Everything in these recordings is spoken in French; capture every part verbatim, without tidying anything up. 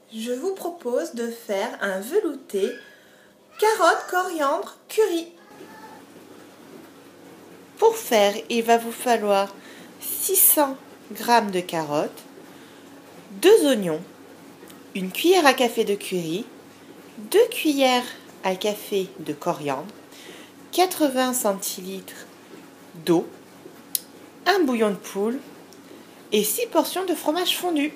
Je vous propose de faire un velouté carottes, coriandre, curry. Pour faire, il va vous falloir six cents grammes de carottes, deux oignons, une cuillère à café de curry, deux cuillères à café de coriandre, quatre-vingts centilitres d'eau, un bouillon de poule et six portions de fromage fondu.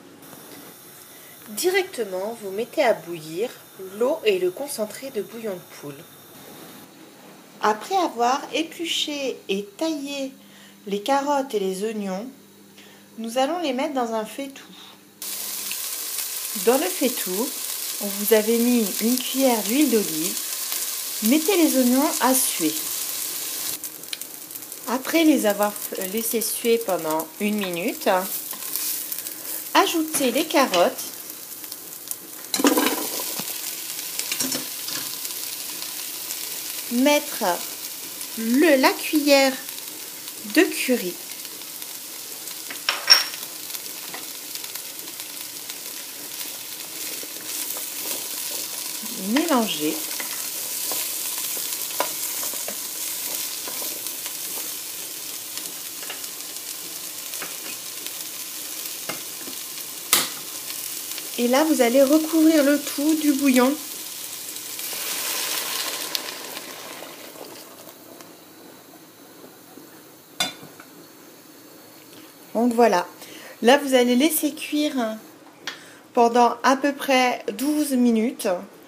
Directement, vous mettez à bouillir l'eau et le concentré de bouillon de poule. Après avoir épluché et taillé les carottes et les oignons, nous allons les mettre dans un faitout. Dans le faitout, vous avez mis une cuillère d'huile d'olive. Mettez les oignons à suer. Après les avoir laissés suer pendant une minute, ajoutez les carottes. Mettre le, la cuillère de curry. Mélanger. Et là, vous allez recouvrir le tout du bouillon. Donc voilà, là vous allez laisser cuire pendant à peu près douze minutes.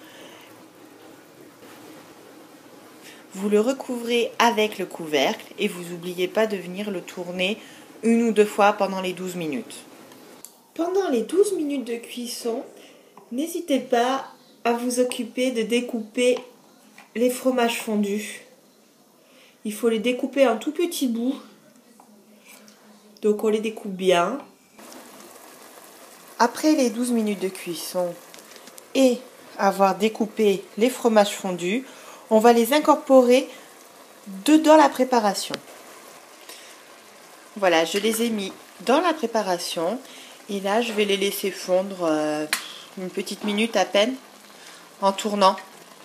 Vous le recouvrez avec le couvercle et vous n'oubliez pas de venir le tourner une ou deux fois pendant les douze minutes. Pendant les douze minutes de cuisson, n'hésitez pas à vous occuper de découper les fromages fondus. Il faut les découper en tout petits bouts. Donc on les découpe bien. Après les douze minutes de cuisson et avoir découpé les fromages fondus, on va les incorporer dedans la préparation. Voilà, je les ai mis dans la préparation et là je vais les laisser fondre euh, une petite minute à peine en tournant.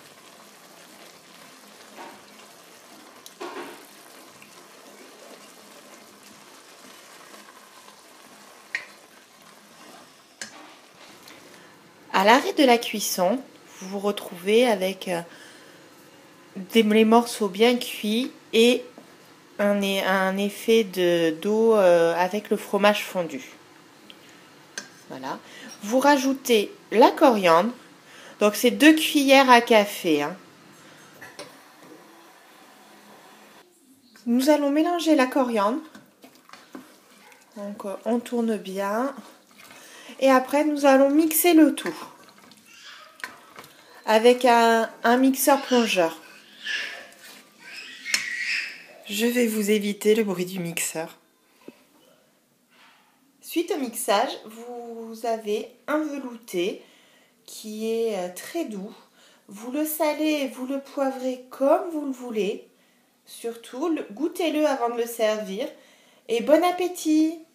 À l'arrêt de la cuisson, vous vous retrouvez avec euh, des, les morceaux bien cuits et un, un effet de, d'eau euh, avec le fromage fondu. Voilà. Vous rajoutez la coriandre, donc c'est deux cuillères à café. Hein. Nous allons mélanger la coriandre. Donc on tourne bien. Et après, nous allons mixer le tout avec un, un mixeur plongeur. Je vais vous éviter le bruit du mixeur. Suite au mixage, vous avez un velouté qui est très doux. Vous le salez et vous le poivrez comme vous le voulez. Surtout, goûtez-le avant de le servir. Et bon appétit!